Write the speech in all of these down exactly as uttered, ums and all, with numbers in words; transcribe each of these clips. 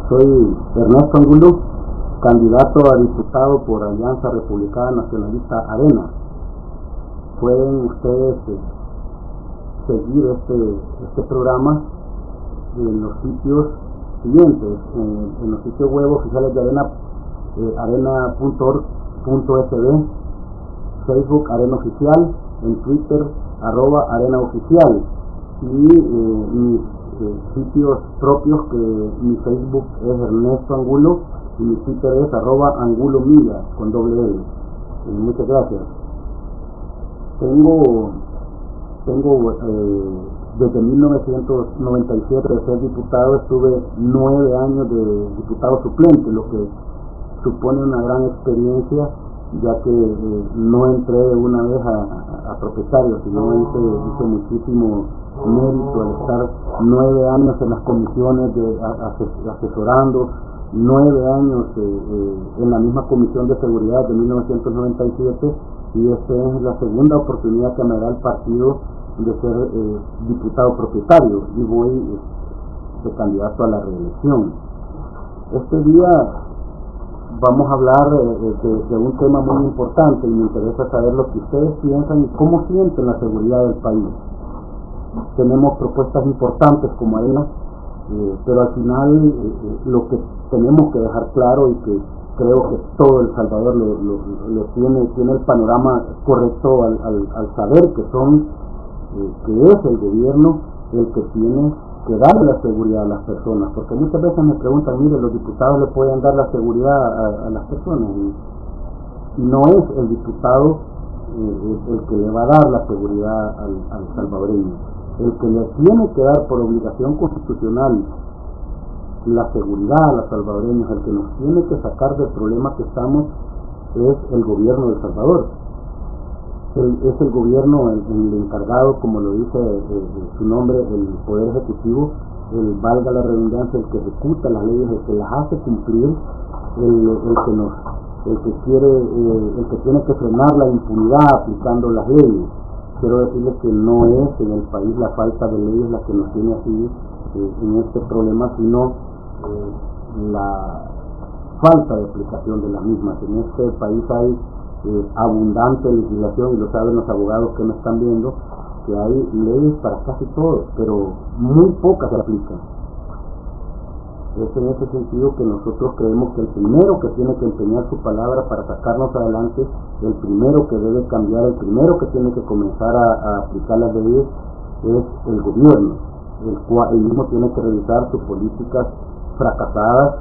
Soy Ernesto Angulo, candidato a diputado por Alianza Republicana Nacionalista Arena. Pueden ustedes eh, seguir este, este programa en los sitios siguientes, en, en los sitios web oficiales de Arena, eh, arena punto org punto es de, Facebook Arena Oficial, en Twitter arroba Arena Oficial, y eh, mis eh, sitios propios, que mi Facebook es Ernesto Angulo y mi Twitter es arroba Angulo Milla con doble L. Eh, muchas gracias. Tengo tengo eh, desde mil novecientos noventa y siete de ser diputado, estuve nueve años de diputado suplente, lo que supone una gran experiencia, ya que eh, no entré de una vez a, a, a propietario, sino hice, hice muchísimo mérito al estar nueve años en las comisiones de a, asesorando, nueve años eh, eh, en la misma comisión de seguridad de mil novecientos noventa y siete, y esta es la segunda oportunidad que me da el partido de ser eh, diputado propietario, y voy eh, de candidato a la reelección. Este día vamos a hablar eh, de, de un tema muy importante, y me interesa saber lo que ustedes piensan y cómo sienten la seguridad del país. Tenemos propuestas importantes como Arena, eh, pero al final eh, lo que tenemos que dejar claro, y que creo que todo El Salvador lo, lo, lo tiene, tiene el panorama correcto al, al, al saber que son, eh, que es el gobierno el que tiene que darle la seguridad a las personas, porque muchas veces me preguntan, mire, los diputados le pueden dar la seguridad a, a las personas, y, y no es el diputado eh, el que le va a dar la seguridad al, al salvadoreño. El que le tiene que dar por obligación constitucional la seguridad a los salvadoreños, el que nos tiene que sacar del problema que estamos, es el gobierno de El Salvador. El, es el gobierno el, el encargado, como lo dice eh, su nombre, el Poder Ejecutivo, el, valga la redundancia, el que ejecuta las leyes, el que las hace cumplir, el, el que nos, el que quiere, eh, el que tiene que frenar la impunidad aplicando las leyes. Quiero decirles que no es en el país la falta de leyes la que nos tiene así eh, en este problema, sino eh, la falta de aplicación de las mismas. En este país hay eh, abundante legislación, y lo saben los abogados que me están viendo, que hay leyes para casi todo, pero muy pocas se aplican. Es en ese sentido que nosotros creemos que el primero que tiene que empeñar su palabra para sacarnos adelante, el primero que debe cambiar, el primero que tiene que comenzar a, a aplicar las leyes, es el gobierno, el cual el mismo tiene que revisar sus políticas fracasadas,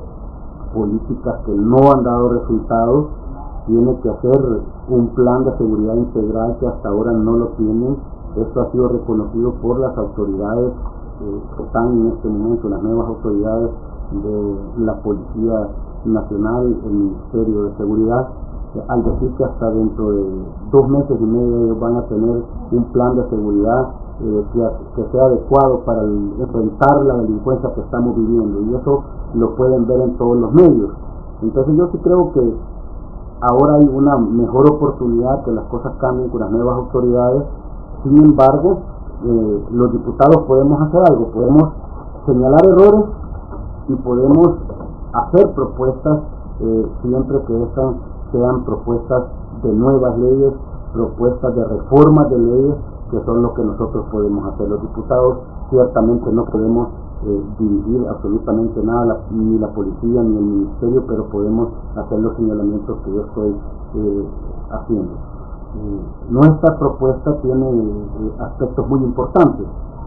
políticas que no han dado resultados, tiene que hacer un plan de seguridad integral que hasta ahora no lo tienen. Esto ha sido reconocido por las autoridades eh, que están en este momento, las nuevas autoridades de la Policía Nacional, el Ministerio de Seguridad, eh, al decir que hasta dentro de dos meses y medio ellos van a tener un plan de seguridad eh, que, que sea adecuado para el, enfrentar la delincuencia que estamos viviendo, y eso lo pueden ver en todos los medios. Entonces yo sí creo que ahora hay una mejor oportunidad que las cosas cambien con las nuevas autoridades. Sin embargo, eh, los diputados podemos hacer algo, podemos señalar errores y podemos hacer propuestas, eh, siempre que estas sean propuestas de nuevas leyes, propuestas de reformas de leyes, que son lo que nosotros podemos hacer. Los diputados ciertamente no podemos eh, dirigir absolutamente nada, la, ni la policía ni el ministerio, pero podemos hacer los señalamientos que yo estoy eh, haciendo. Eh, nuestra propuesta tiene eh, aspectos muy importantes.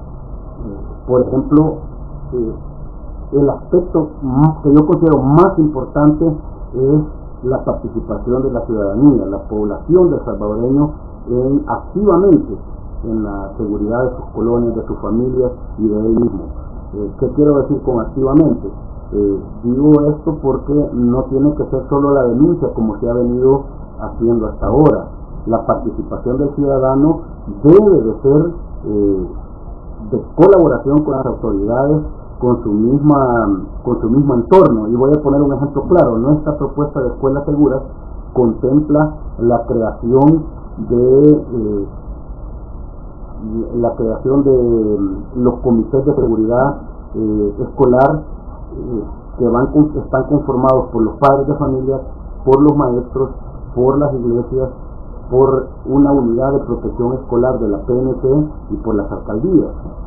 Eh, por ejemplo, eh, el aspecto más, que yo considero más importante, es la participación de la ciudadanía, la población del salvadoreño en, activamente en la seguridad de sus colonias, de sus familias y de él mismo. Eh, ¿Qué quiero decir con activamente? Eh, digo esto porque no tiene que ser solo la denuncia como se ha venido haciendo hasta ahora. La participación del ciudadano debe de ser eh, de colaboración con las autoridades, con su misma con su mismo entorno. Y voy a poner un ejemplo claro. Nuestra propuesta de escuelas seguras contempla la creación de eh, la creación de los comités de seguridad eh, escolar eh, que van están conformados por los padres de familia, por los maestros, por las iglesias, por una unidad de protección escolar de la P N T y por las alcaldías.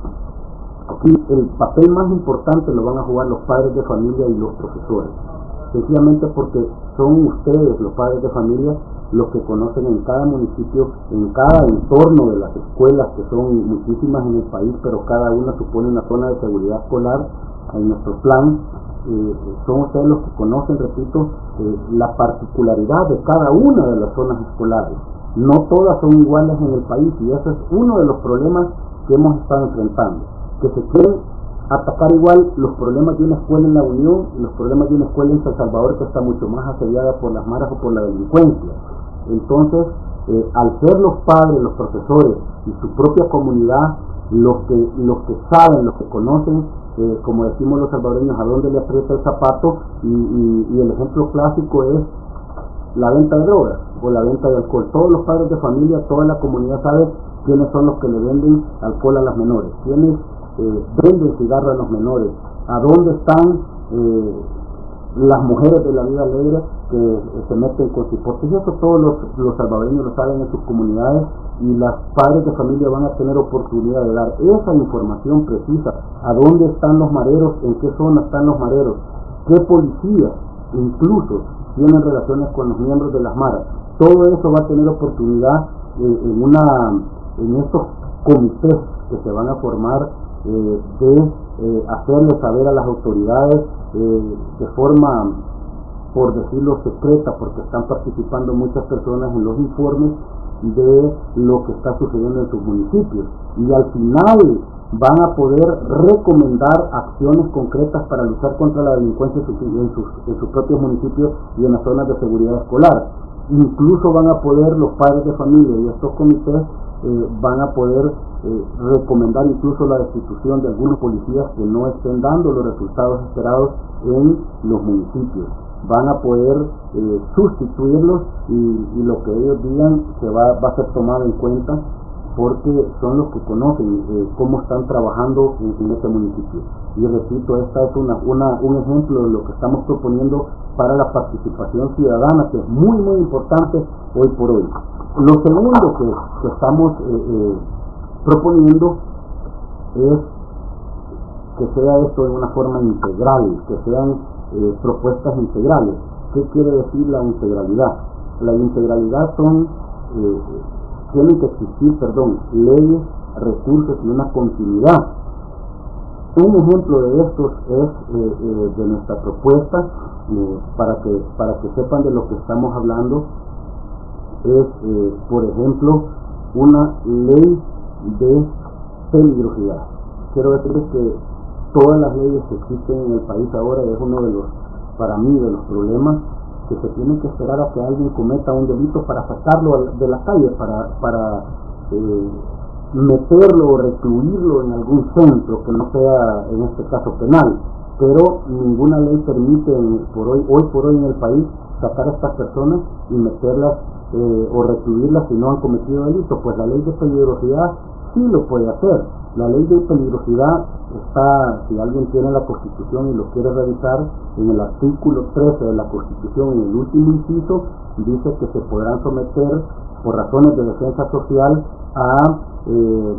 Aquí el papel más importante lo van a jugar los padres de familia y los profesores, sencillamente porque son ustedes, los padres de familia, los que conocen en cada municipio, en cada entorno de las escuelas, que son muchísimas en el país, pero cada una supone una zona de seguridad escolar. En nuestro plan eh, son ustedes los que conocen, repito, eh, la particularidad de cada una de las zonas escolares. No todas son iguales en el país, y ese es uno de los problemas que hemos estado enfrentando, que se quieren atacar igual los problemas de una escuela en La Unión y los problemas de una escuela en San Salvador, que está mucho más asediada por las maras o por la delincuencia. Entonces, eh, al ser los padres, los profesores y su propia comunidad los que, los que saben, los que conocen, eh, como decimos los salvadoreños, a dónde le aprieta el zapato, y, y, y el ejemplo clásico es la venta de drogas o la venta de alcohol. Todos los padres de familia, toda la comunidad sabe quiénes son los que le venden alcohol a las menores, quiénes eh, venden cigarros a los menores, a dónde están eh, las mujeres de la vida alegre que eh, se meten con cipotes. Y eso todos los, los salvadoreños lo saben en sus comunidades, y las padres de familia van a tener oportunidad de dar esa información precisa: a dónde están los mareros, en qué zona están los mareros, qué policías incluso tienen relaciones con los miembros de las maras. Todo eso va a tener oportunidad eh, en una en estos comités que se van a formar, eh, de eh, hacerle saber a las autoridades eh, de forma, por decirlo, secreta, porque están participando muchas personas en los informes de lo que está sucediendo en sus municipios, y al final van a poder recomendar acciones concretas para luchar contra la delincuencia en sus, en sus, en sus propios municipios y en las zonas de seguridad escolar. Incluso van a poder los padres de familia y estos comités eh, van a poder eh, recomendar incluso la destitución de algunos policías que no estén dando los resultados esperados en los municipios. Van a poder eh, sustituirlos, y, y lo que ellos digan se va, va a ser tomado en cuenta, porque son los que conocen eh, cómo están trabajando en, en este municipio. Y repito, esta es una, una, un ejemplo de lo que estamos proponiendo para la participación ciudadana, que es muy muy importante hoy por hoy. Lo segundo que, que estamos eh, eh, proponiendo es que sea esto de una forma integral, que sean eh, propuestas integrales. ¿Qué quiere decir la integralidad? La integralidad son eh, tienen que existir, perdón, leyes, recursos y una continuidad. Un ejemplo de estos es eh, eh, de nuestra propuesta, eh, para que para que sepan de lo que estamos hablando, es, eh, por ejemplo, una ley de peligrosidad. Quiero decirles que todas las leyes que existen en el país ahora es uno de los, para mí, de los problemas, que se tiene que esperar a que alguien cometa un delito para sacarlo de la calle, para, para eh, meterlo o recluirlo en algún centro que no sea, en este caso, penal. Pero ninguna ley permite por hoy, hoy por hoy en el país sacar a estas personas y meterlas eh, o recluirlas si no han cometido delito. Pues la ley de peligrosidad sí lo puede hacer. La ley de peligrosidad está, si alguien tiene la Constitución y lo quiere revisar, en el artículo trece de la Constitución, en el último inciso, dice que se podrán someter por razones de defensa social a eh,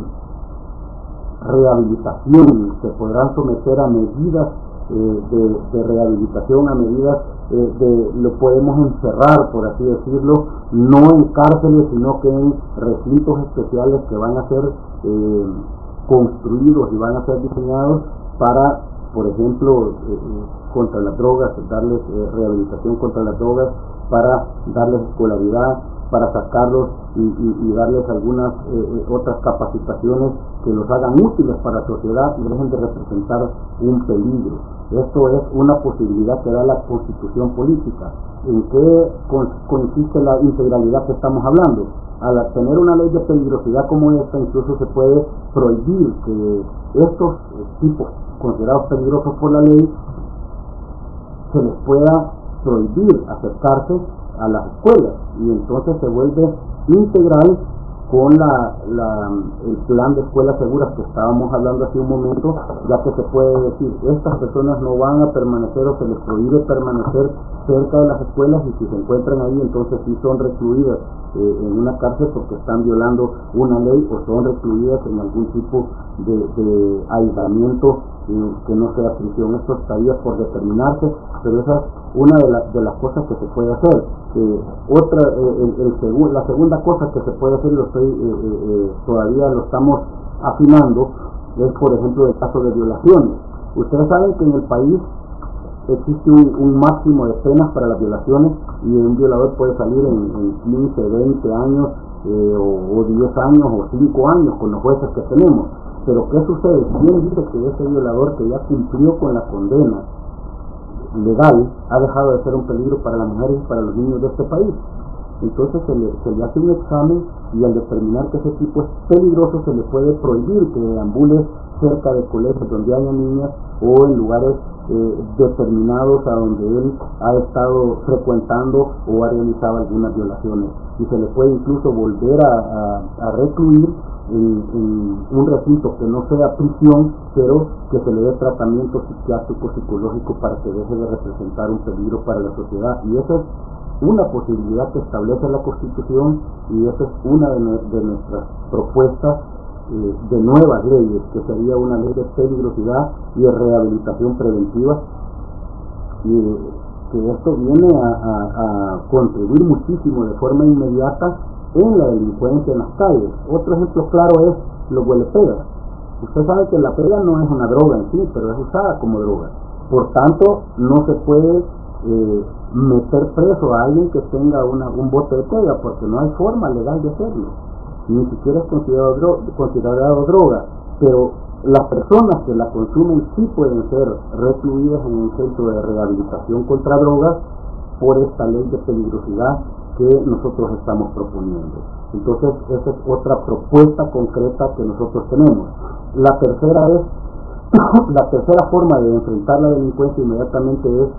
rehabilitación, se podrán someter a medidas eh, de, de rehabilitación, a medidas eh, de, lo podemos encerrar, por así decirlo, no en cárceles, sino que en recintos especiales que van a ser eh, construidos y van a ser diseñados para, por ejemplo, eh, contra las drogas, darles eh, rehabilitación contra las drogas, para darles escolaridad, para sacarlos y, y, y darles algunas eh, otras capacitaciones que los hagan útiles para la sociedad y dejen de representar un peligro. Esto es una posibilidad que da la Constitución política. ¿En qué consiste la integralidad que estamos hablando? Al tener una ley de peligrosidad como esta, incluso se puede prohibir que estos tipos considerados peligrosos por la ley se les pueda prohibir acercarse a las escuelas, y entonces se vuelve integral con la, la, el plan de escuelas seguras que estábamos hablando hace un momento, ya que se puede decir, estas personas no van a permanecer o se les prohíbe permanecer cerca de las escuelas, y si se encuentran ahí, entonces sí son recluidas eh, en una cárcel porque están violando una ley, o son recluidas en algún tipo de, de aislamiento eh, que no sea prisión. Esto estaría por determinarse, pero esa es una de, la, de las cosas que se puede hacer. Eh, otra, eh, el, el segu la segunda cosa que se puede hacer, lo estoy, eh, eh, eh, todavía lo estamos afinando, es por ejemplo el caso de violaciones. Ustedes saben que en el país existe un, un máximo de penas para las violaciones, y un violador puede salir en, en quince, veinte años, eh, o, o diez años, o cinco años con los jueces que tenemos. Pero ¿qué sucede? ¿Quién dice que ese violador que ya cumplió con la condena legal ha dejado de ser un peligro para las mujeres y para los niños de este país? Entonces se le, se le hace un examen, y al determinar que ese tipo es peligroso, se le puede prohibir que deambule cerca de colegios donde haya niñas, o en lugares eh, determinados a donde él ha estado frecuentando o ha realizado algunas violaciones, y se le puede incluso volver a, a, a recluir en, en un recinto que no sea prisión, pero que se le dé tratamiento psiquiátrico, psicológico, para que deje de representar un peligro para la sociedad. Y esa es una posibilidad que establece la Constitución, y esa es una de, de nuestras propuestas eh, de nuevas leyes, que sería una ley de peligrosidad y de rehabilitación preventiva, y que esto viene a, a, a contribuir muchísimo de forma inmediata en la delincuencia en las calles. Otro ejemplo claro es los huelepegas. Usted sabe que la pega no es una droga en sí, pero es usada como droga. Por tanto, no se puede eh, meter preso a alguien que tenga una, un bote de pega, porque no hay forma legal de hacerlo. Ni siquiera es considerado, dro considerado droga, pero las personas que la consumen sí pueden ser recluidas en un centro de rehabilitación contra drogas por esta ley de peligrosidad que nosotros estamos proponiendo. Entonces, esa es otra propuesta concreta que nosotros tenemos. La tercera es, la tercera forma de enfrentar la delincuencia inmediatamente es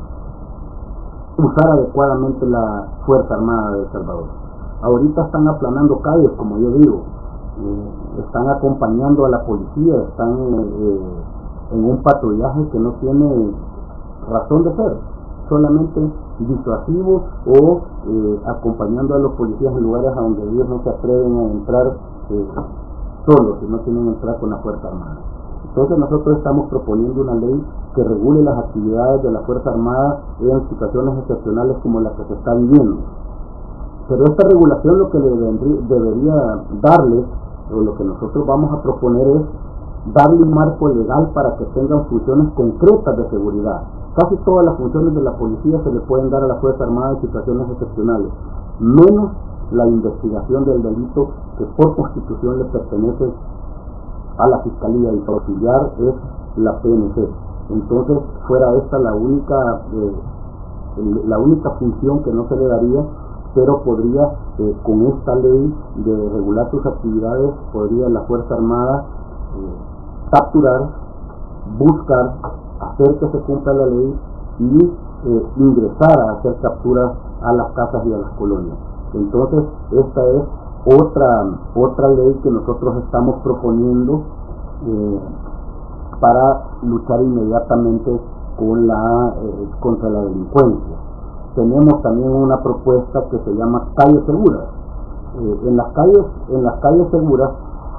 usar adecuadamente la Fuerza Armada de El Salvador. Ahorita están aplanando calles, como yo digo, eh, están acompañando a la policía, están eh, en un patrullaje que no tiene razón de ser, solamente disuasivo, o eh, acompañando a los policías en lugares a donde ellos no se atreven a entrar eh, solos, y no tienen que entrar con la Fuerza Armada. Entonces nosotros estamos proponiendo una ley que regule las actividades de la Fuerza Armada en situaciones excepcionales como la que se está viviendo. Pero esta regulación lo que le debería darle, o lo que nosotros vamos a proponer, es darle un marco legal para que tengan funciones concretas de seguridad. Casi todas las funciones de la policía se le pueden dar a la Fuerza Armada en situaciones excepcionales, menos la investigación del delito, que por Constitución le pertenece a la Fiscalía, y para auxiliar es la P N C. Entonces, fuera esta la única, eh, la única función que no se le daría, pero podría, eh, con esta ley de regular sus actividades, podría la Fuerza Armada eh, capturar, buscar, hacer que se cumpla la ley, y eh, ingresar a hacer capturas a las casas y a las colonias. Entonces, esta es otra otra ley que nosotros estamos proponiendo eh, para luchar inmediatamente con la eh, contra la delincuencia. Tenemos también una propuesta que se llama calles seguras. Eh, en las calles en las calles seguras,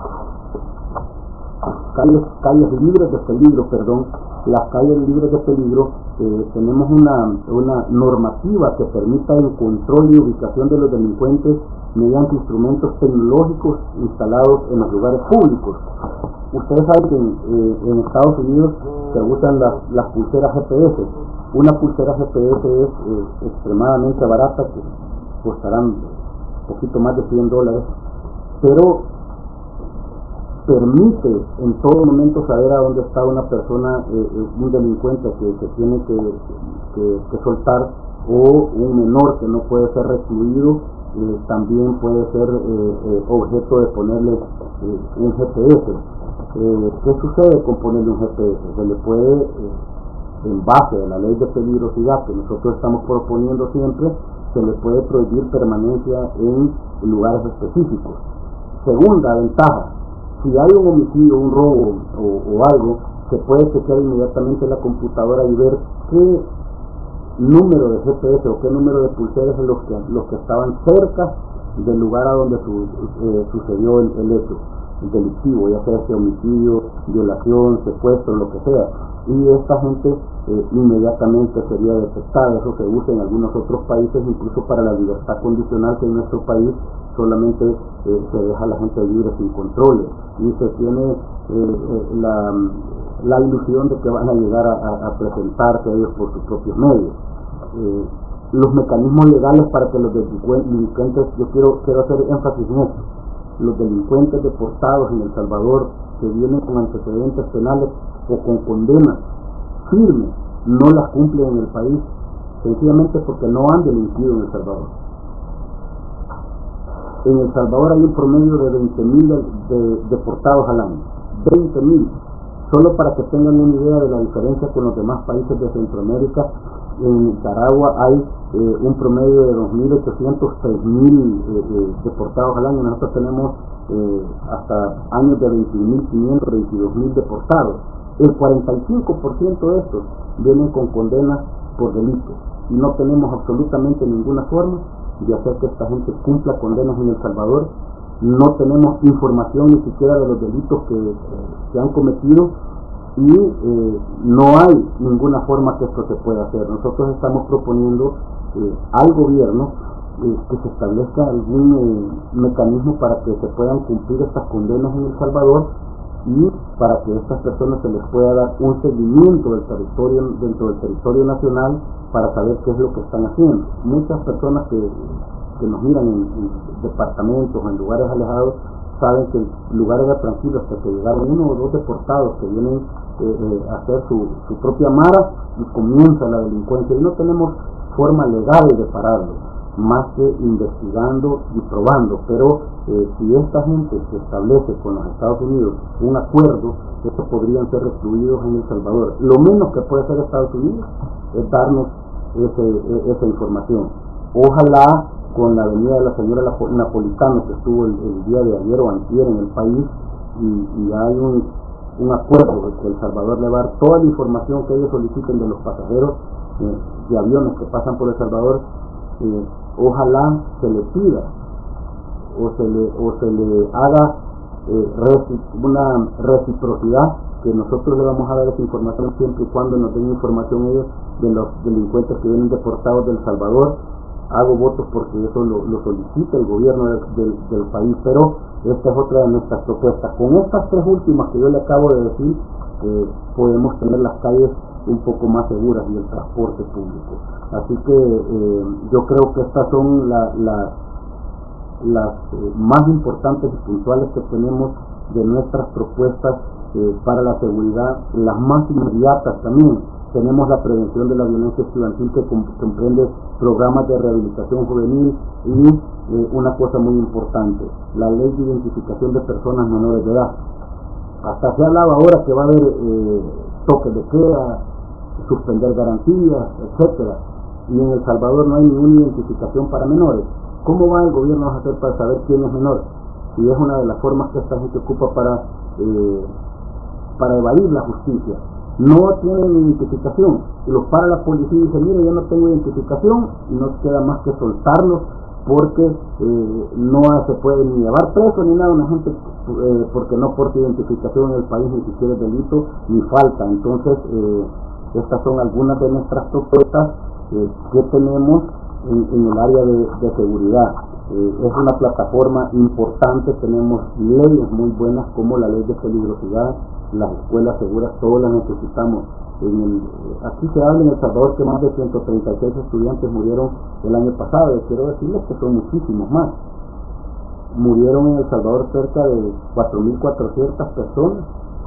calles calles libres de peligro, perdón, las calles libres de peligro, eh, tenemos una una normativa que permita el control y ubicación de los delincuentes mediante instrumentos tecnológicos instalados en los lugares públicos. Ustedes saben que en, eh, en Estados Unidos se usan las, las pulseras G P S. Una pulsera G P S es eh, extremadamente barata, que costarán un poquito más de cien dólares, pero permite en todo momento saber a dónde está una persona, eh, un delincuente que, que tiene que, que, que soltar, o un menor que no puede ser recluido. Eh, también puede ser eh, eh, objeto de ponerle eh, un G P S. Eh, ¿Qué sucede con ponerle un G P S? Se le puede, eh, en base a la ley de peligrosidad que nosotros estamos proponiendo siempre, se le puede prohibir permanencia en lugares específicos. Segunda ventaja, si hay un homicidio, un robo o, o algo, se puede chequear inmediatamente la computadora y ver qué número de G P S o qué número de pulseras son los que, los que estaban cerca del lugar a donde su, eh, sucedió el, el hecho delictivo, ya sea este homicidio, violación, secuestro, lo que sea, y esta gente eh, inmediatamente sería detectada. Eso se usa en algunos otros países, incluso para la libertad condicional, que en nuestro país solamente eh, se deja a la gente libre sin controles, y se tiene eh, eh, la, la ilusión de que van a llegar a, a, a presentarse a ellos por sus propios medios. Eh, los mecanismos legales para que los delincuentes, yo quiero, quiero hacer énfasis en esto, los delincuentes deportados en El Salvador que vienen con antecedentes penales o con condenas firmes no las cumplen en el país, sencillamente porque no han delinquido en El Salvador. En El Salvador hay un promedio de veinte mil de, de, deportados al año, veinte mil. Solo para que tengan una idea de la diferencia con los demás países de Centroamérica, en Nicaragua hay eh, un promedio de dos mil ochocientos, tres mil eh, eh, deportados al año. Nosotros tenemos eh, hasta años de veintiún mil quinientos, veintidós mil deportados. El cuarenta y cinco por ciento de estos vienen con condenas por delitos, y no tenemos absolutamente ninguna forma de hacer que esta gente cumpla condenas en El Salvador. No tenemos información ni siquiera de los delitos que, eh, que han cometido, y eh, no hay ninguna forma que esto se pueda hacer. Nosotros estamos proponiendo eh, al gobierno eh, que se establezca algún eh, mecanismo para que se puedan cumplir estas condenas en El Salvador, y para que a estas personas se les pueda dar un seguimiento del territorio, dentro del territorio nacional, para saber qué es lo que están haciendo. Muchas personas que, que nos miran en, en departamentos o en lugares alejados saben que el lugar era tranquilo hasta que llegaron uno o dos deportados que vienen eh, eh, a hacer su, su propia mara, y comienza la delincuencia, y no tenemos forma legal de pararlo, más que investigando y probando. Pero eh, si esta gente se establece con los Estados Unidos un acuerdo, estos podrían ser recluidos en El Salvador. Lo menos que puede hacer Estados Unidos es darnos ese, esa información. Ojalá con la venida de la señora Napolitano, que estuvo el, el día de ayer o antier en el país, y, y hay un, un acuerdo de que El Salvador le va a dar toda la información que ellos soliciten de los pasajeros eh, de aviones que pasan por El Salvador. Eh, ojalá se le pida o se le, o se le haga eh, reci una reciprocidad, que nosotros le vamos a dar esa información siempre y cuando nos den información ellos de los delincuentes que vienen deportados de El Salvador. Hago votos porque eso lo, lo solicita el gobierno del, del, del país, pero esta es otra de nuestras propuestas. Con estas tres últimas que yo le acabo de decir, eh, podemos tener las calles un poco más seguras y el transporte público. Así que eh, yo creo que estas son la, la, las eh, más importantes y puntuales que tenemos de nuestras propuestas eh, para la seguridad. Las más inmediatas también: tenemos la prevención de la violencia estudiantil, que comprende programas de rehabilitación juvenil, y eh, una cosa muy importante, la ley de identificación de personas menores de edad. Hasta se hablaba ahora que va a haber eh, toques de queda, suspender garantías, etcétera, y en El Salvador no hay ninguna identificación para menores. ¿Cómo va el gobierno a hacer para saber quién es menor? Y es una de las formas que esta gente ocupa para, eh, para evadir la justicia. No tienen identificación, y los para la policía y dice: mire, yo no tengo identificación, y no queda más que soltarlos, porque eh, no se puede ni llevar preso ni nada una gente eh, porque no porta identificación en el país, ni siquiera es delito ni falta. Entonces eh, estas son algunas de nuestras propuestas eh, que tenemos en, en el área de, de seguridad. Eh, es una plataforma importante, tenemos leyes muy buenas como la ley de peligrosidad, las escuelas seguras, todas las necesitamos. En el, aquí se habla en El Salvador que más de ciento treinta y seis estudiantes murieron el año pasado, y quiero decirles que son muchísimos más. Murieron en El Salvador cerca de cuatro mil cuatrocientas personas,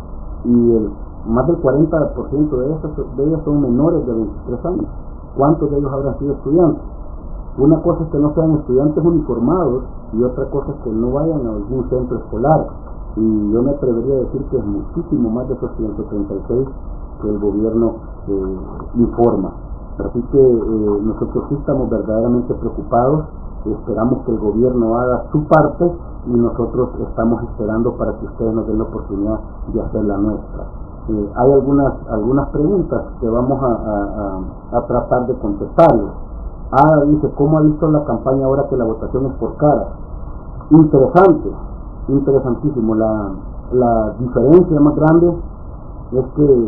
y el, más del cuarenta por ciento de, esas, de ellas son menores de veintitrés años. ¿Cuántos de ellos habrán sido estudiantes? Una cosa es que no sean estudiantes uniformados, y otra cosa es que no vayan a algún centro escolar, y yo me atrevería a decir que es muchísimo más de esos ciento treinta y seis que el gobierno eh, informa. Así que eh, nosotros sí estamos verdaderamente preocupados, esperamos que el gobierno haga su parte y nosotros estamos esperando para que ustedes nos den la oportunidad de hacer la nuestra. Eh, hay algunas algunas preguntas que vamos a, a, a, a tratar de contestarles. Ah, dice, ¿cómo ha visto la campaña ahora que la votación es por cara? Interesante, interesantísimo. La, la diferencia más grande es que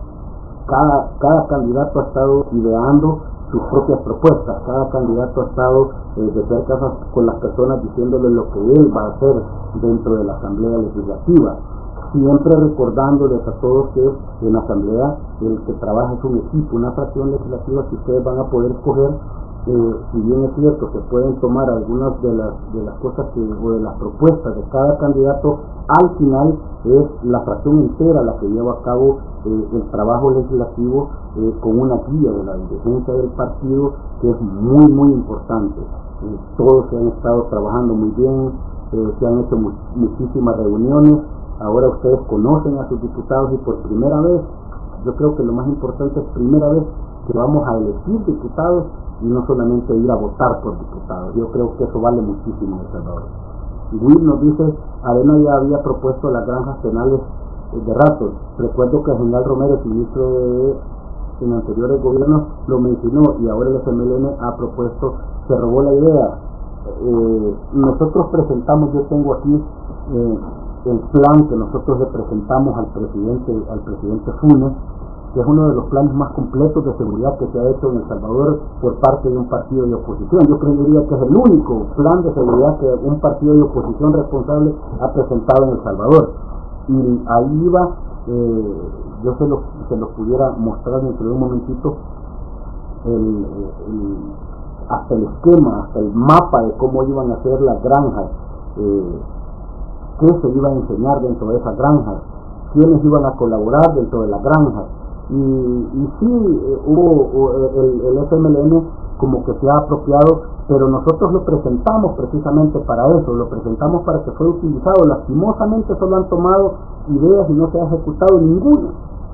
cada, cada candidato ha estado ideando sus propias propuestas, cada candidato ha estado eh, de cerca con las personas diciéndole lo que él va a hacer dentro de la Asamblea Legislativa, siempre recordándoles a todos que en la Asamblea el que trabaja es un equipo, una fracción legislativa que ustedes van a poder escoger. Eh, si bien es cierto que pueden tomar algunas de las de las cosas que, o de las propuestas de cada candidato, al final es la fracción entera la que lleva a cabo eh, el trabajo legislativo eh, con una guía de la dirigencia del partido que es muy muy importante. Eh, todos se han estado trabajando muy bien, eh, se han hecho mu muchísimas reuniones. Ahora ustedes conocen a sus diputados y por primera vez, yo creo que lo más importante es primera vez que vamos a elegir diputados y no solamente ir a votar por diputados. Yo creo que eso vale muchísimo en El Salvador. Will nos dice, Arena ya había propuesto las granjas penales de ratos. Recuerdo que el general Romero, el ministro de, en anteriores gobiernos, lo mencionó y ahora el F M L N ha propuesto, se robó la idea. Eh, nosotros presentamos, yo tengo aquí eh, el plan que nosotros le presentamos al presidente, al presidente Funes, que es uno de los planes más completos de seguridad que se ha hecho en El Salvador por parte de un partido de oposición. Yo creería que es el único plan de seguridad que un partido de oposición responsable ha presentado en El Salvador. Y ahí iba, eh, yo se los se lo pudiera mostrar dentro de un momentito, el, el, hasta el esquema, hasta el mapa de cómo iban a ser las granjas, eh, qué se iba a enseñar dentro de esas granjas, quiénes iban a colaborar dentro de las granjas. Y, y sí, eh, hubo el, el F M L N como que se ha apropiado, pero nosotros lo presentamos precisamente para eso, lo presentamos para que fuera utilizado. Lastimosamente solo han tomado ideas y no se ha ejecutado ninguna.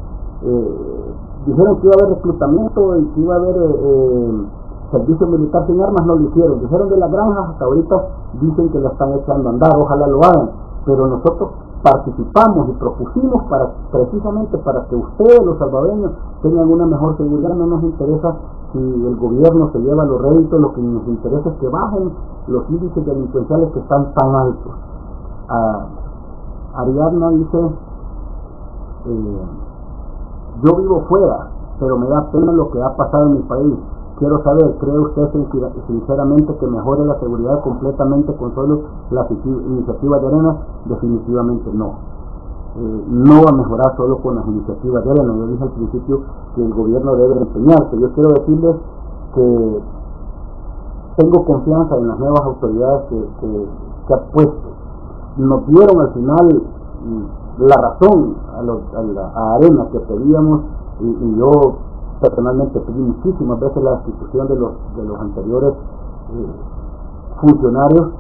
Eh, dijeron que iba a haber reclutamiento y que iba a haber eh, eh, servicio militar sin armas, no lo hicieron. Dijeron de las granjas, hasta ahorita dicen que lo están echando a andar, ojalá lo hagan, pero nosotros participamos y propusimos para precisamente para que ustedes, los salvadoreños, tengan una mejor seguridad. No nos interesa si el gobierno se lleva los réditos, lo que nos interesa es que bajen los índices delincuenciales que están tan altos. Ah, Ariadna dice, eh, yo vivo fuera, pero me da pena lo que ha pasado en mi país. Quiero saber, ¿cree usted sinceramente que mejore la seguridad completamente con solo las iniciativas de Arena? Definitivamente no. Eh, no va a mejorar solo con las iniciativas de Arena. Yo dije al principio que el gobierno debe empeñarse. Yo quiero decirles que tengo confianza en las nuevas autoridades que, que, que ha puesto. Nos dieron al final la razón a, los, a, la, a Arena que pedíamos y, y yo personalmente pedí muchísimas veces la destitución de los de los anteriores eh, funcionarios,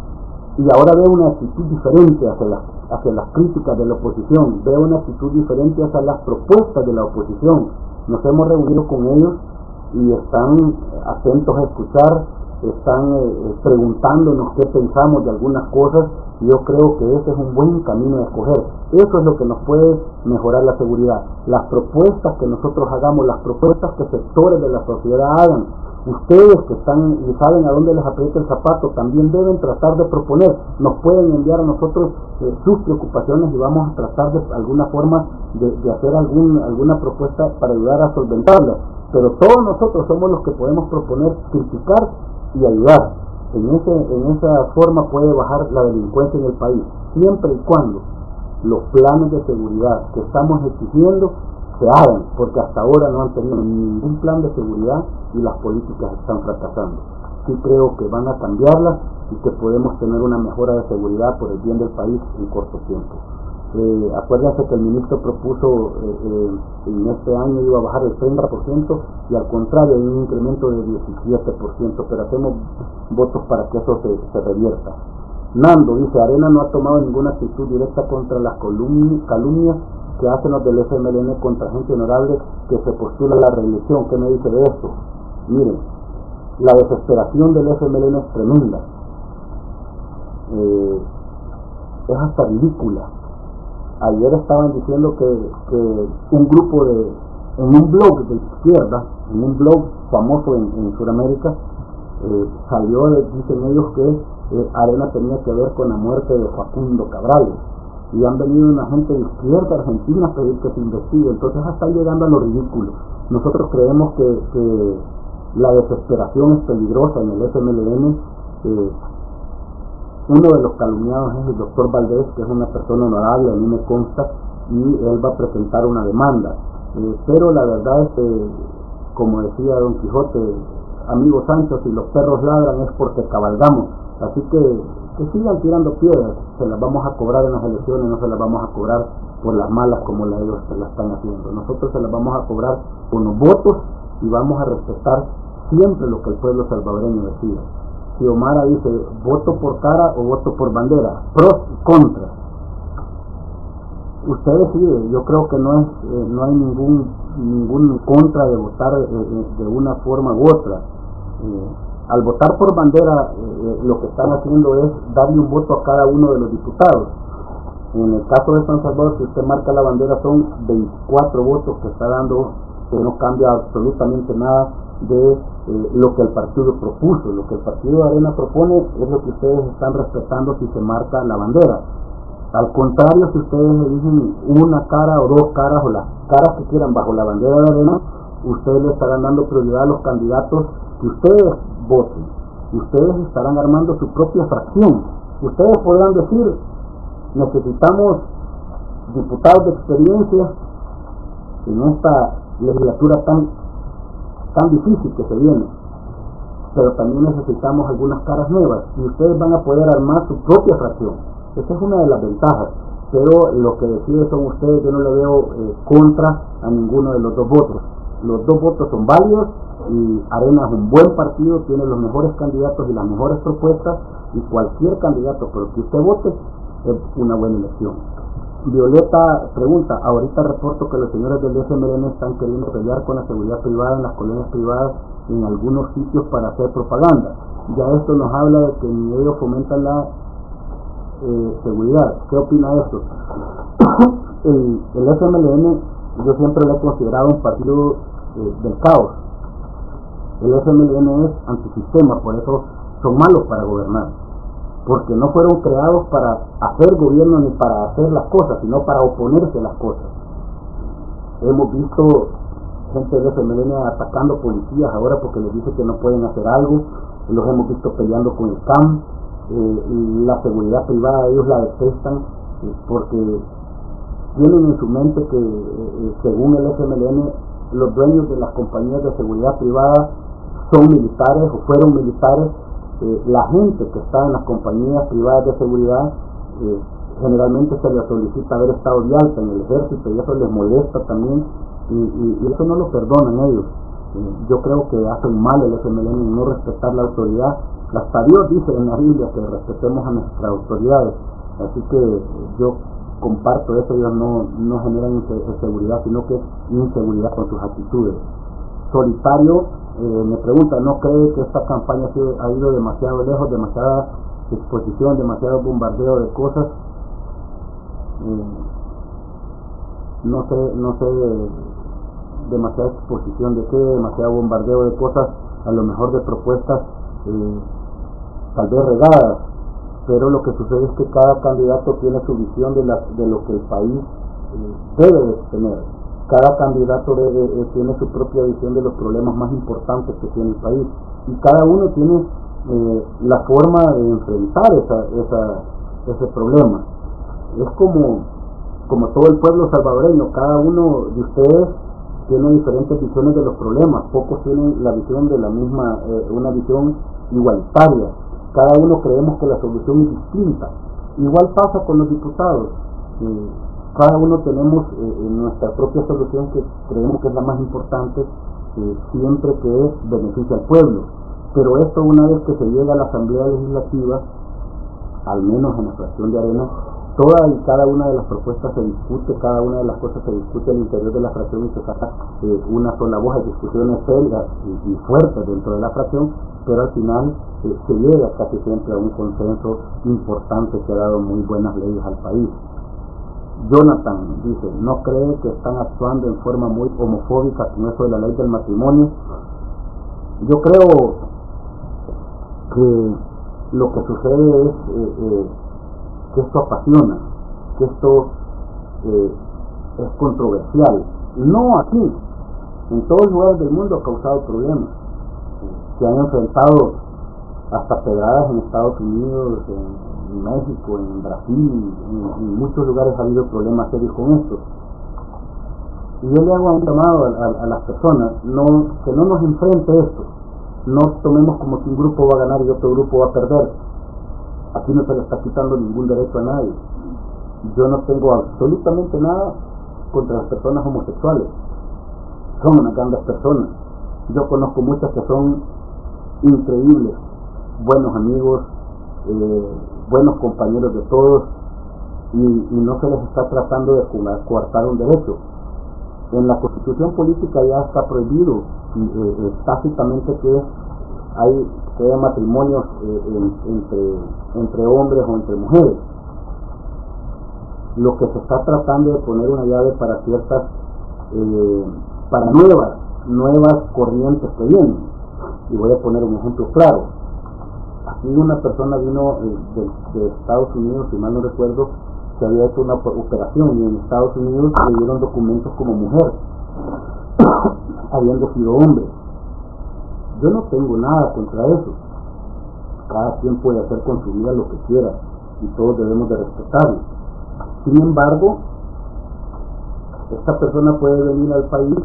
y ahora veo una actitud diferente hacia las hacia las críticas de la oposición, veo una actitud diferente hacia las propuestas de la oposición. Nos hemos reunido con ellos y están atentos a escuchar, están eh, preguntándonos qué pensamos de algunas cosas, y yo creo que ese es un buen camino a escoger. Eso es lo que nos puede mejorar la seguridad. Las propuestas que nosotros hagamos, las propuestas que sectores de la sociedad hagan, ustedes que están y saben a dónde les aprieta el zapato, también deben tratar de proponer. Nos pueden enviar a nosotros eh, sus preocupaciones y vamos a tratar de alguna forma de, de hacer algún, alguna propuesta para ayudar a solventarla. Pero todos nosotros somos los que podemos proponer, criticar y ayudar. En, ese, en esa forma puede bajar la delincuencia en el país, siempre y cuando los planes de seguridad que estamos exigiendo se hagan, porque hasta ahora no han tenido ningún plan de seguridad y las políticas están fracasando. Sí creo que van a cambiarlas y que podemos tener una mejora de seguridad por el bien del país en corto tiempo. Eh, acuérdense que el ministro propuso eh, eh, en este año iba a bajar el treinta por ciento y al contrario hay un incremento de diecisiete por ciento, pero hacemos votos para que eso se, se revierta. Nando dice, Arena no ha tomado ninguna actitud directa contra las calumnias que hacen los del F M L N contra gente honorable que se postula a la reelección. ¿Qué me dice de esto? Miren, la desesperación del F M L N es tremenda, eh, es hasta ridícula. Ayer estaban diciendo que, que un grupo de, en un blog de izquierda, en un blog famoso en, en Sudamérica, eh, salió, dicen ellos, que eh, Arena tenía que ver con la muerte de Facundo Cabral, y han venido una gente de izquierda argentina a pedir que se investigue. Entonces hasta llegando a lo ridículo. Nosotros creemos que, que la desesperación es peligrosa en el F M L N. eh, Uno de los calumniados es el doctor Valdés, que es una persona honorable, a mí me consta, y él va a presentar una demanda. Eh, pero la verdad es que, como decía Don Quijote, amigo Sancho, si los perros ladran es porque cabalgamos. Así que, que sigan tirando piedras, se las vamos a cobrar en las elecciones, no se las vamos a cobrar por las malas como la ellos se las están haciendo. Nosotros se las vamos a cobrar con los votos y vamos a respetar siempre lo que el pueblo salvadoreño decida. Xiomara dice, voto por cara o voto por bandera, pros y contras. Usted decide. Yo creo que no es eh, no hay ningún ningún contra de votar eh, de una forma u otra. Eh, al votar por bandera, eh, lo que están haciendo es darle un voto a cada uno de los diputados. En el caso de San Salvador, si usted marca la bandera, son veinticuatro votos que está dando, que no cambia absolutamente nada de eh, lo que el partido propuso. Lo que el partido de Arena propone es lo que ustedes están respetando si se marca la bandera. Al contrario, si ustedes eligen una cara o dos caras o las caras que quieran bajo la bandera de Arena, ustedes le estarán dando prioridad a los candidatos que ustedes voten. Ustedes estarán armando su propia fracción. Ustedes podrán decir, necesitamos diputados de experiencia en esta legislatura tan tan difícil que se viene, pero también necesitamos algunas caras nuevas, y ustedes van a poder armar su propia fracción. Esa es una de las ventajas, pero lo que deciden son ustedes. Yo no le veo eh, contra a ninguno de los dos votos. Los dos votos son válidos, y Arena es un buen partido, tiene los mejores candidatos y las mejores propuestas, y cualquier candidato por el que usted vote es una buena elección. Violeta pregunta, ahorita reporto que los señores del F M L N están queriendo pelear con la seguridad privada en las colonias privadas en algunos sitios para hacer propaganda. Ya esto nos habla de que ni ellos fomentan la eh, seguridad. ¿Qué opina de esto? el, el F M L N yo siempre lo he considerado un partido eh, del caos. El F M L N es antisistema, por eso son malos para gobernar, porque no fueron creados para hacer gobierno ni para hacer las cosas, sino para oponerse a las cosas. Hemos visto gente de F M L N atacando policías ahora porque les dice que no pueden hacer algo, los hemos visto peleando con el C A M, eh, y la seguridad privada ellos la detestan eh, porque tienen en su mente que eh, según el F M L N los dueños de las compañías de seguridad privada son militares o fueron militares. Eh, la gente que está en las compañías privadas de seguridad eh, generalmente se les solicita haber estado de alta en el ejército, y eso les molesta también, y, y, y eso no lo perdonan ellos. Eh, yo creo que hacen mal el F M L N en no respetar la autoridad. Hasta Dios dice en la Biblia que respetemos a nuestras autoridades, así que yo comparto eso. Ellos no, no generan inseguridad, sino que inseguridad con sus actitudes. Solitario eh, me pregunta, ¿no cree que esta campaña ha ido demasiado lejos, demasiada exposición, demasiado bombardeo de cosas? Eh, no sé, no sé, de, demasiada exposición de qué, demasiado bombardeo de cosas, a lo mejor de propuestas eh, tal vez regadas, pero lo que sucede es que cada candidato tiene su visión de, la, de lo que el país eh, debe de tener. Cada candidato debe, eh, tiene su propia visión de los problemas más importantes que tiene el país, y cada uno tiene eh, la forma de enfrentar esa, esa, ese problema. Es como, como todo el pueblo salvadoreño, cada uno de ustedes tiene diferentes visiones de los problemas, pocos tienen la visión de la misma, eh, una visión igualitaria, cada uno creemos que la solución es distinta. Igual pasa con los diputados, eh, cada uno tenemos eh, nuestra propia solución que creemos que es la más importante, eh, siempre que es beneficia al pueblo. Pero esto, una vez que se llega a la Asamblea Legislativa, al menos en la fracción de Arena, toda y cada una de las propuestas se discute, cada una de las cosas se discute al interior de la fracción y se saca eh, una sola voz. Hay discusiones serias y, y fuertes dentro de la fracción, pero al final eh, se llega casi siempre a un consenso importante que ha dado muy buenas leyes al país. Jonathan dice, ¿no cree que están actuando en forma muy homofóbica con eso de la ley del matrimonio? Yo creo que lo que sucede es eh, eh, que esto apasiona, que esto eh, es controversial. No aquí, en todos los lugares del mundo ha causado problemas. Se han enfrentado hasta pedradas en Estados Unidos, en México, en Brasil, en, en muchos lugares ha habido problemas serios con esto. Y yo le hago un llamado a, a, a las personas, no, que no nos enfrente esto, no tomemos como que un grupo va a ganar y otro grupo va a perder. Aquí no se le está quitando ningún derecho a nadie. Yo no tengo absolutamente nada contra las personas homosexuales, son unas grandes personas. Yo conozco muchas que son increíbles, buenos amigos, eh, buenos compañeros de todos, y, y no se les está tratando de coartar un derecho. En la Constitución política ya está prohibido eh, eh, tácitamente que hay que haya matrimonios eh, en, entre, entre hombres o entre mujeres. Lo que se está tratando de poner una llave para ciertas, eh, para nuevas, nuevas corrientes que vienen. Y voy a poner un ejemplo claro. Aquí una persona vino eh, de, de Estados Unidos, si mal no recuerdo, que había hecho una operación y en Estados Unidos le dieron documentos como mujer, habiendo sido hombre. Yo no tengo nada contra eso. Cada quien puede hacer con su vida lo que quiera y todos debemos de respetarlo. Sin embargo, esta persona puede venir al país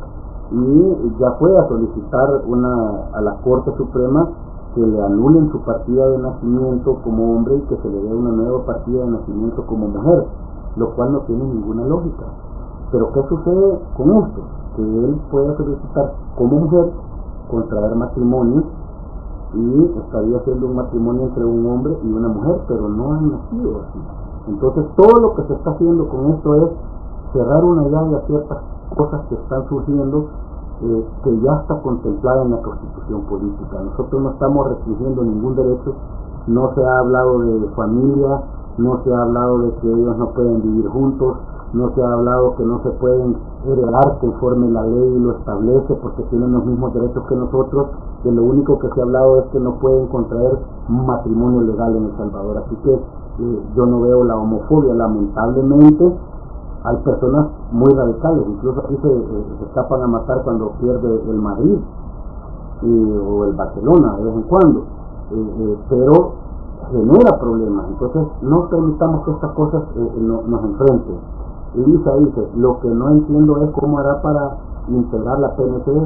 y ya pueda solicitar una, a la Corte Suprema que le anulen su partida de nacimiento como hombre y que se le dé una nueva partida de nacimiento como mujer, lo cual no tiene ninguna lógica. Pero ¿qué sucede con esto? Que él puede solicitar como mujer contraer matrimonio y estaría haciendo un matrimonio entre un hombre y una mujer, pero no han nacido así. Entonces todo lo que se está haciendo con esto es cerrar una llave a ciertas cosas que están surgiendo, eh, que ya está contemplada en la Constitución política. Nosotros no estamos restringiendo ningún derecho, no se ha hablado de familia, no se ha hablado de que ellos no pueden vivir juntos, no se ha hablado que no se pueden heredar conforme la ley lo establece porque tienen los mismos derechos que nosotros, que lo único que se ha hablado es que no pueden contraer matrimonio legal en El Salvador. Así que eh, yo no veo la homofobia. Lamentablemente hay personas muy radicales, incluso aquí se, eh, se escapan a matar cuando pierde el Madrid eh, o el Barcelona de vez en cuando, eh, eh, pero genera problemas. Entonces no permitamos que estas cosas eh, no, nos enfrenten. Y dice, dice, lo que no entiendo es cómo hará para integrar la P N C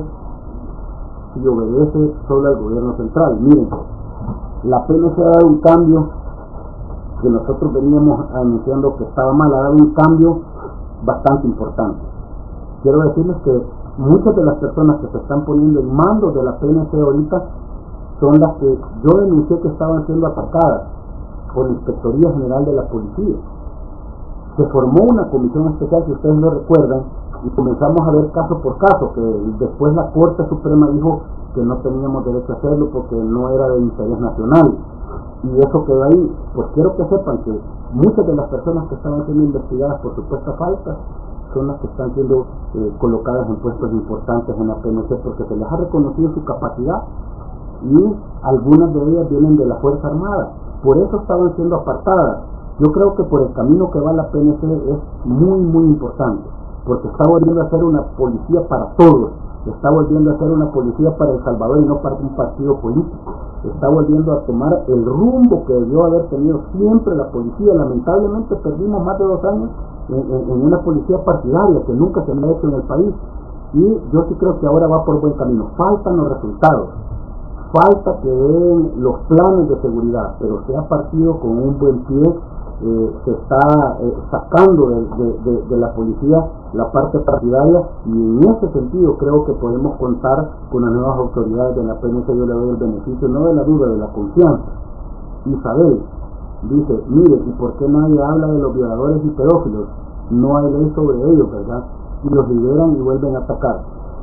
si obedece solo al gobierno central. Miren, la P N C ha dado un cambio que nosotros veníamos anunciando que estaba mal, ha dado un cambio bastante importante. Quiero decirles que muchas de las personas que se están poniendo en mando de la P N C ahorita son las que yo denuncié que estaban siendo atacadas por la Inspectoría General de la Policía. Se formó una comisión especial, si ustedes lo recuerdan, y comenzamos a ver caso por caso, que después la Corte Suprema dijo que no teníamos derecho a hacerlo porque no era de interés nacional, y eso quedó ahí. Pues quiero que sepan que muchas de las personas que estaban siendo investigadas por supuestas faltas son las que están siendo eh, colocadas en puestos importantes en la P N C porque se les ha reconocido su capacidad, y algunas de ellas vienen de la Fuerza Armada, por eso estaban siendo apartadas. Yo creo que por el camino que va la P N C es muy muy importante, porque está volviendo a ser una policía para todos, está volviendo a ser una policía para El Salvador y no para un partido político, está volviendo a tomar el rumbo que debió haber tenido siempre la policía. Lamentablemente perdimos más de dos años en, en, en una policía partidaria que nunca se me ha hecho en el país, y yo sí creo que ahora va por buen camino. Faltan los resultados, falta que den los planes de seguridad, pero se ha partido con un buen pie. Eh, se está eh, sacando de, de, de, de la policía la parte partidaria, y en ese sentido creo que podemos contar con las nuevas autoridades de la P N C. Yo le doy el beneficio, no de la duda, de la confianza. Isabel, dice, mire, ¿y por qué nadie habla de los violadores y pedófilos? No hay ley sobre ellos, ¿verdad? Y los liberan y vuelven a atacar.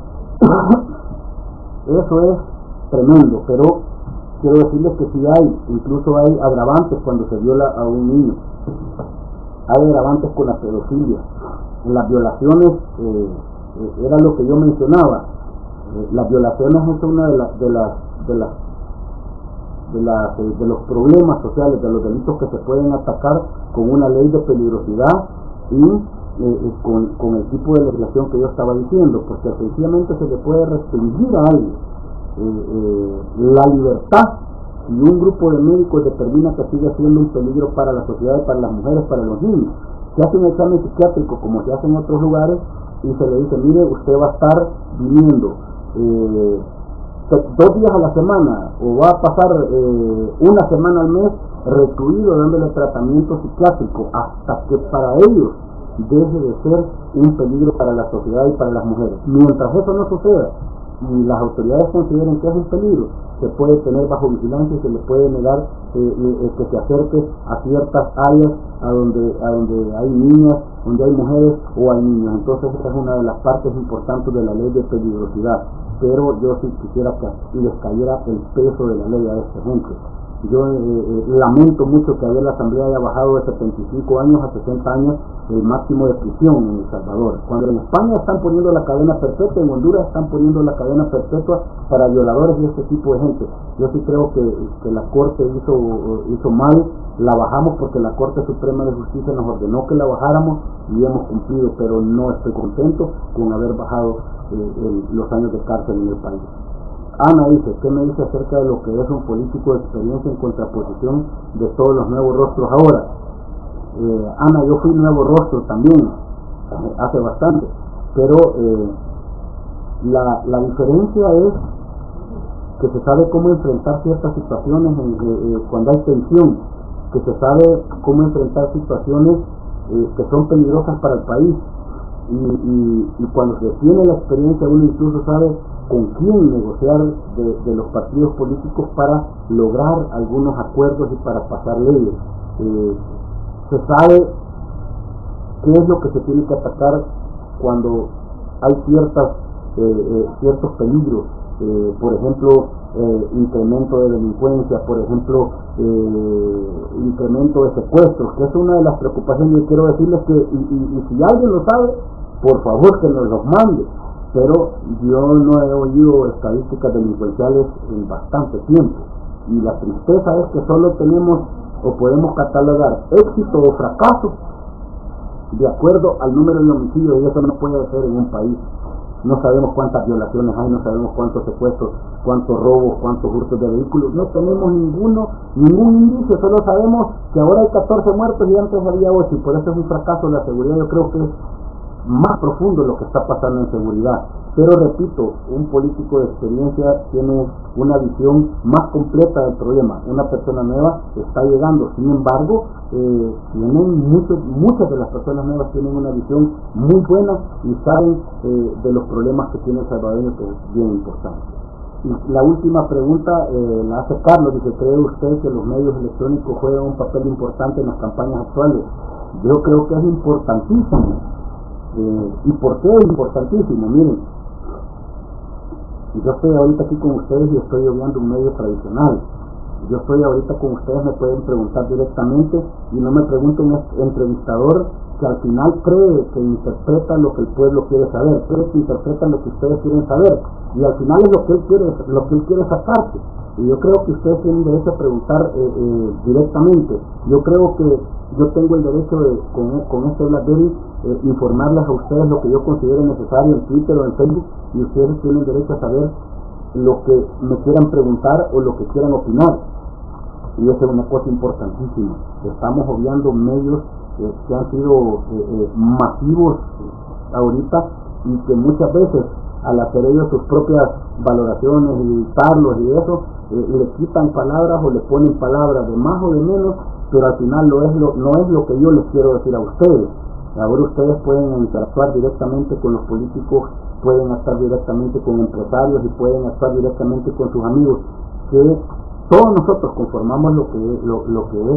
Eso es tremendo, pero quiero decirles que sí hay, incluso hay agravantes cuando se viola a un niño. Hay agravantes con la pedofilia. En las violaciones, eh, eh, era lo que yo mencionaba, eh, las violaciones es una de las de las de las de, las, de, de los problemas sociales, de los delitos que se pueden atacar con una ley de peligrosidad y eh, con, con el tipo de legislación que yo estaba diciendo, porque sencillamente se le puede restringir a alguien eh, eh, la libertad y un grupo de médicos determina que sigue siendo un peligro para la sociedad, para las mujeres, para los niños. Se hace un examen psiquiátrico como se hace en otros lugares y se le dice, mire, usted va a estar viniendo eh, dos días a la semana o va a pasar eh, una semana al mes recluido dándole tratamiento psiquiátrico hasta que para ellos deje de ser un peligro para la sociedad y para las mujeres. Mientras eso no suceda y las autoridades consideren que es un peligro, se puede tener bajo vigilancia y se le puede negar eh, eh, que se acerque a ciertas áreas a donde, a donde hay niñas, donde hay mujeres o hay niños. Entonces esa es una de las partes importantes de la ley de peligrosidad, pero yo sí quisiera que les cayera el peso de la ley a esta gente. Yo eh, eh, lamento mucho que ayer la Asamblea haya bajado de setenta y cinco años a sesenta años el máximo de prisión en El Salvador. Cuando en España están poniendo la cadena perpetua, en Honduras están poniendo la cadena perpetua para violadores y este tipo de gente. Yo sí creo que, que la Corte hizo, hizo mal, la bajamos porque la Corte Suprema de Justicia nos ordenó que la bajáramos y hemos cumplido, pero no estoy contento con haber bajado eh, el, los años de cárcel en el país. Ana dice, ¿qué me dice acerca de lo que es un político de experiencia en contraposición de todos los nuevos rostros ahora? Eh, Ana, yo fui nuevo rostro también, eh, hace bastante, pero eh, la, la diferencia es que se sabe cómo enfrentar ciertas situaciones en, eh, eh, cuando hay tensión, que se sabe cómo enfrentar situaciones eh, que son peligrosas para el país, y, y, y cuando se tiene la experiencia uno incluso sabe con quién negociar de, de los partidos políticos para lograr algunos acuerdos y para pasar leyes. Eh, se sabe qué es lo que se tiene que atacar cuando hay ciertas, eh, eh, ciertos peligros, eh, por ejemplo, eh, incremento de delincuencia, por ejemplo, eh, incremento de secuestros, que es una de las preocupaciones. Yo quiero decirles que, y, y, y si alguien lo sabe, por favor que nos los mande, pero yo no he oído estadísticas delincuenciales en bastante tiempo, y la tristeza es que solo tenemos o podemos catalogar éxito o fracaso de acuerdo al número de homicidios, y eso no puede ser en un país. No sabemos cuántas violaciones hay, no sabemos cuántos secuestros, cuántos robos, cuántos hurtos de vehículos, no tenemos ninguno, ningún índice, solo sabemos que ahora hay catorce muertos y antes había ocho, y por eso es un fracaso la seguridad. Yo creo que es más profundo lo que está pasando en seguridad, pero repito, un político de experiencia tiene una visión más completa del problema. Una persona nueva está llegando, sin embargo, eh, tienen muchos, muchas de las personas nuevas tienen una visión muy buena y saben eh, de los problemas que tiene el salvadoreño, que es bien importante. Y la última pregunta eh, la hace Carlos, dice, ¿cree usted que los medios electrónicos juegan un papel importante en las campañas actuales? Yo creo que es importantísimo. Eh, ¿Y por qué es importantísimo? Miren, yo estoy ahorita aquí con ustedes y estoy obviando un medio tradicional. Yo estoy ahorita con ustedes, me pueden preguntar directamente y no me pregunta un entrevistador que al final cree que interpreta lo que el pueblo quiere saber, cree que interpreta lo que ustedes quieren saber, y al final es lo que él quiere, lo que él quiere sacarse. Y yo creo que ustedes tienen derecho a preguntar eh, eh, directamente. Yo creo que yo tengo el derecho de, con, con este BlackBerry, eh, informarles a ustedes lo que yo considero necesario en Twitter o en Facebook, y ustedes tienen derecho a saber lo que me quieran preguntar o lo que quieran opinar. Y eso es una cosa importantísima. Estamos obviando medios eh, que han sido eh, eh, masivos eh, ahorita, y que muchas veces al hacer ellos sus propias valoraciones y editarlos y eso, eh, le quitan palabras o le ponen palabras de más o de menos, pero al final no es lo, no es lo que yo les quiero decir a ustedes. Ahora ustedes pueden interactuar directamente con los políticos, pueden estar directamente con empresarios y pueden estar directamente con sus amigos, que todos nosotros conformamos lo que, lo, lo que es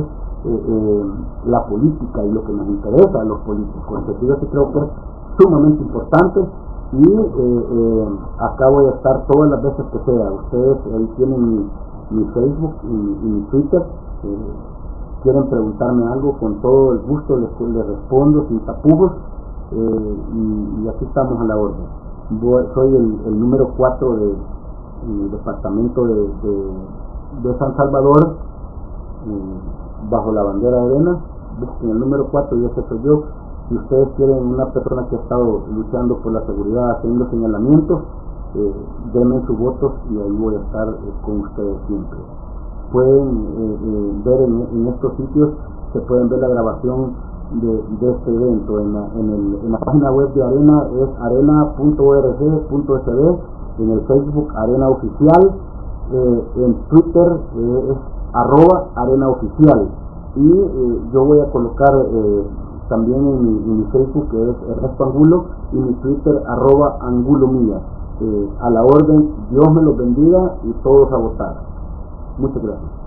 eh, eh, la política y lo que nos interesa a los políticos. Entonces yo sí creo que es sumamente importante y eh, eh, acá voy a estar todas las veces que sea. Ustedes ahí tienen mi, mi Facebook y, y mi Twitter. Eh, quieren preguntarme algo, con todo el gusto les, les respondo sin tapujos, eh, y, y aquí estamos a la orden. Voy, soy el, el número cuatro del de, departamento de, de, de San Salvador, eh, bajo la bandera de Arena. Busquen el número cuatro y ese soy yo. Si ustedes quieren una persona que ha estado luchando por la seguridad, haciendo señalamientos, eh, denme sus votos y ahí voy a estar eh, con ustedes siempre. Pueden eh, eh, ver en, en estos sitios, se pueden ver la grabación de, de este evento. En la, en, el, en la página web de Arena es arena punto org punto s d, en el Facebook Arena Oficial, eh, en Twitter eh, es arroba Arena Oficial, y eh, yo voy a colocar eh, también en mi, en mi Facebook, que es Ernesto Angulo, y mi Twitter arroba Angulo Mía. Eh, a la orden, Dios me los bendiga y todos a votar. Muchas gracias.